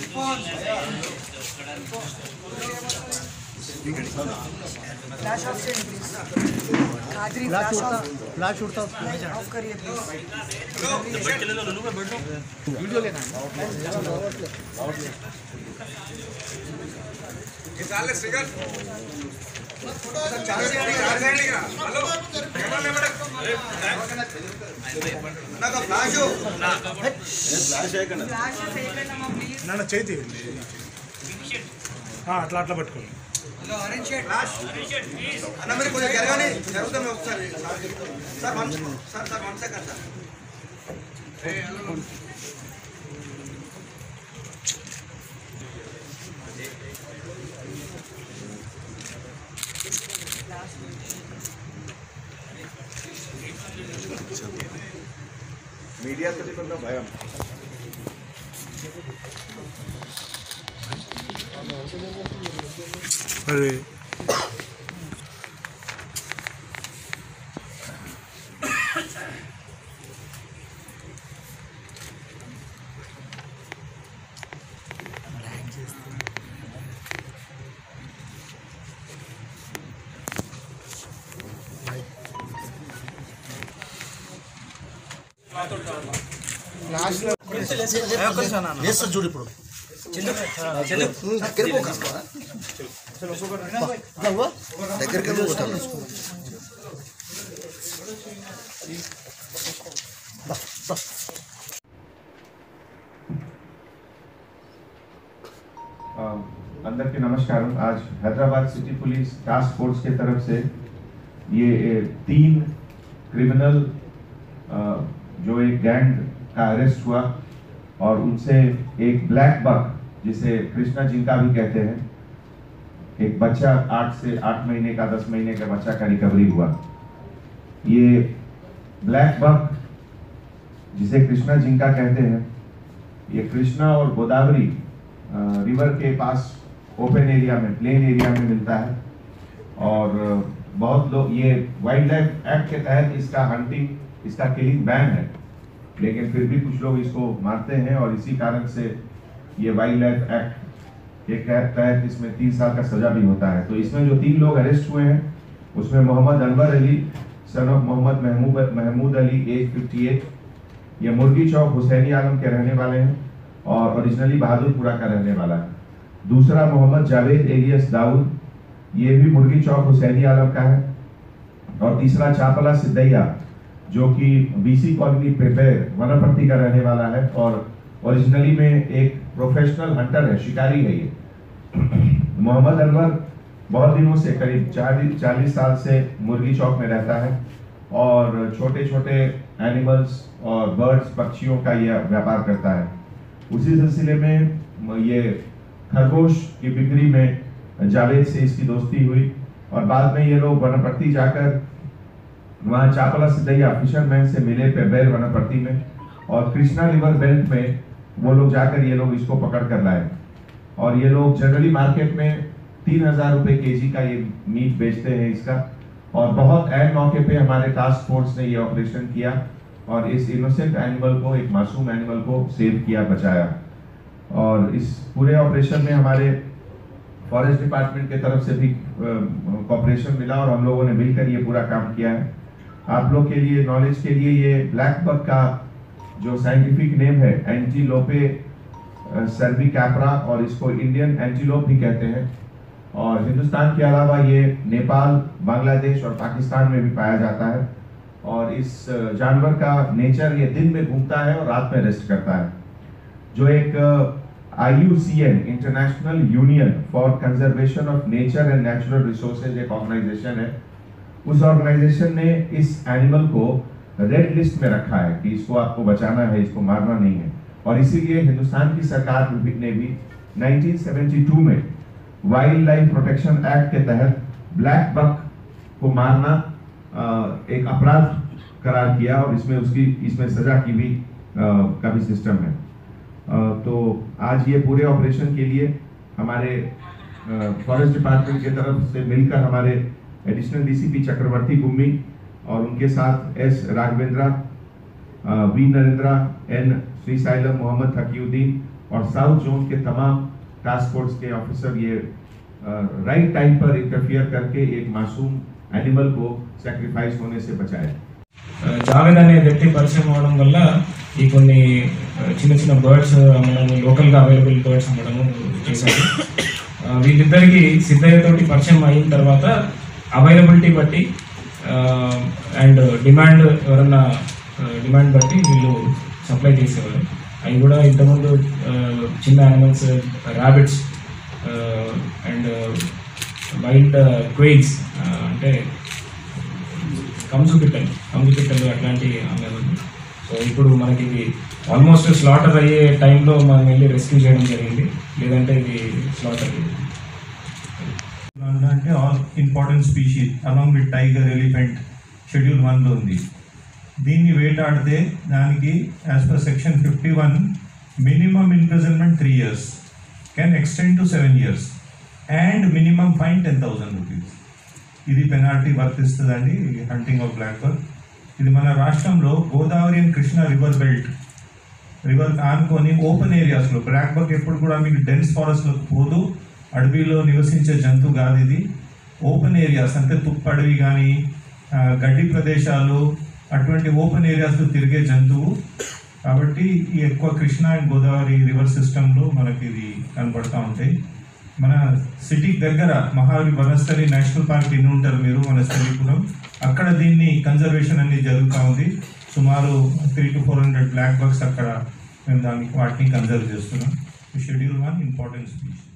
Flash off से flash उड़ता off करिए वीडियो लेना నా చేతి అట్లా అట్లా పట్టుకోండి ఆరెంజ్ షర్ట్ ఫ్లాష్ అన్న మరి కొంచెం జరగాలి జరుగుతాం ఒకసారి sir sir 1 second sir media तरी కొంత భయం अरे చూడు ఇప్పుడు దగ్గరికి अंदर के नमस्कार। आज Hyderabad city police task force के तरफ से ये 3 क्रिमिनल जो एक गैंग का अरेस्ट हुआ और उनसे एक ब्लैक बक जिसे कृष्णा जिंका भी कहते हैं, एक बच्चा 8 महीने का 10 महीने का बच्चा का रिकवरी हुआ। ये ब्लैक बक जिसे कृष्णा जिंका कहते हैं, ये कृष्णा और गोदावरी रिवर के पास ओपन एरिया में प्लेन एरिया में मिलता है और बहुत लोग ये वाइल्ड लाइफ एक्ट के तहत इसका हंटिंग इसका किलिंग बैन है, लेकिन फिर भी कुछ लोग इसको मारते हैं और इसी कारण से ये वाइल्ड लाइफ एक्ट के तहत इसमें 3 साल का सजा भी होता है। तो इसमें जो 3 लोग अरेस्ट हुए हैं उसमें Mohammed Anwar Ali son of Mohammed Mahmood Ali age 58, ये मुर्गी चौक हुसैनी आलम के रहने वाले हैं और ओरिजिनली बहादुरपुरा का रहने वाला है। दूसरा मोहम्मद जावेद एलियस दाऊद, ये भी मुर्गी चौक हुसैनी आलम का है। और तीसरा चापला सिद्धैया जो कि बीसी कॉलोनी पेपर वनप्रति का रहने वाला है और ओरिजिनली में एक प्रोफेशनल हंटर है, शिकारी है ये। मोहम्मद अनवर बहुत दिनों से करीब 40 साल से मुर्गी चौक में रहता है और छोटे छोटे एनिमल्स और बर्ड्स पक्षियों का यह व्यापार करता है। उसी सिलसिले में ये खरगोश की बिक्री में जावेद से इसकी दोस्ती हुई और बाद में ये लोग वनप्रति जाकर वहाँ चापला सिद्धैया फिशरमैन से मिले पेबेर वनप्रति में और कृष्णा रिवर बेल्ट में वो लोग जाकर ये लोग इसको पकड़ कर लाए और ये लोग जनरली मार्केट में 3000 रुपए केजी का ये मीट बेचते हैं इसका। और बहुत ऐन मौके पे हमारे टास्क फोर्स ने ये ऑपरेशन किया और इस इनोसेंट एनिमल को, एक मासूम एनिमल को सेव किया, बचाया। और इस पूरे ऑपरेशन में हमारे फॉरेस्ट डिपार्टमेंट के तरफ से भी कॉपरेशन मिला और हम लोगों ने मिलकर ये पूरा काम किया है। आप लोग के लिए नॉलेज के लिए ये ब्लैक बक का जो साइंटिफिक नेम है एंटीलोपे सर्विकैपरा और इसको इंडियन एंटीलोप भी कहते हैं और हिंदुस्तान के अलावा ये नेपाल, बांग्लादेश और पाकिस्तान में भी पाया जाता है। और इस जानवर का नेचर ये दिन में घूमता है और रात में रेस्ट करता है। जो एक IUCN international union for conservation of nature and natural resources एक ऑर्गेनाइजेशन है, उस ऑर्गेनाइजेशन ने इस एनिमल को रेड लिस्ट में रखा है कि इसको आपको बचाना है, इसको मारना नहीं है। और इसीलिए हिंदुस्तान की सरकार ने भी 1972 में वाइल्ड लाइफ प्रोटेक्शन एक्ट के तहत ब्लैक बक को मारना एक अपराध करार किया और इसमें सजा की भी का भी सिस्टम है। तो आज ये पूरे ऑपरेशन के लिए हमारे फॉरेस्ट डिपार्टमेंट की तरफ से मिलकर हमारे एडिशनल DCP चक्रवर्ती गुम्मी और उनके साथ S Raghavendra, V Narendra, N Srisailam, Mohammad Taqiuddin और साउथ जोन के तमाम टास्क फोर्स के ऑफिसर ये राइट टाइम पर इंटरफियर करके एक मासूम एनिमल को सैक्रिफाइस होने से बचाया। జావేద్ అనే వ్యక్తి పరిచయం అవడం వల్ల ఈ కొన్ని చిన్న చిన్న బర్డ్స్ అమ్మడము, లోకల్గా అవైలబుల్ బర్డ్స్ అమ్మడము చేశారు. వీళ్ళిద్దరికి సిద్ధయ్యతోటి పరిచయం అయిన తర్వాత అవైలబిలిటీ బట్టి అండ్ డిమాండ్ ఎవరన్నా డిమాండ్ బట్టి వీళ్ళు సప్లై చేసేవారు. అవి కూడా ఇంతకుముందు చిన్న animals, rabbits and wild quails అంటే కంజు పిట్టలు అట్లాంటివి అమ్మేవాళ్ళు. సో ఇప్పుడు మనకి ఇది ఆల్మోస్ట్ స్లాటర్ అయ్యే టైంలో మనం వెళ్ళి రెస్క్యూ చేయడం జరిగింది, లేదంటే ఇది స్లాటర్ అంటే all important species along with tiger, elephant schedule 1లో ఉంది. దీన్ని వేటాడితే దానికి as per section 51 minimum imprisonment 3 years can extend to 7 years and minimum fine 10,000 rupees. ఇది పెనాల్టీ వర్తిస్తుందండి హంటింగ్ ఆఫ్ బ్లాక్ బక్. ఇది మన రాష్ట్రంలో గోదావరి అండ్ కృష్ణా రివర్ ఆనుకొని ఓపెన్ ఏరియాస్లో బ్లాక్ బక్ ఎప్పుడు కూడా మీకు డెన్స్ ఫారెస్ట్లోకి పోదు, అడవిలో నివసించే జంతువు కాదు. ఇది ఓపెన్ ఏరియాస్ అంటే తుప్పడవి కానీ గడ్డి ప్రదేశాలు అటువంటి ఓపెన్ ఏరియాస్లో తిరిగే జంతువు. కాబట్టి ఈ ఎక్కువ కృష్ణా అండ్ గోదావరి రివర్ సిస్టంలో మనకి ఇది కనపడుతూ ఉంటాయి. మన సిటీకి దగ్గర మహావరి వనస్థలి నేషనల్ పార్క్ ఎన్ని ఉంటారు మీరు, వనస్థలిపురం, అక్కడ దీన్ని కన్జర్వేషన్ అనేది జరుగుతూ ఉంది. సుమారు 300 to 400 బ్లాక్ బక్స్ అక్కడ మేము వాటిని కన్జర్వ్ చేస్తున్నాం. Schedule 1 important species.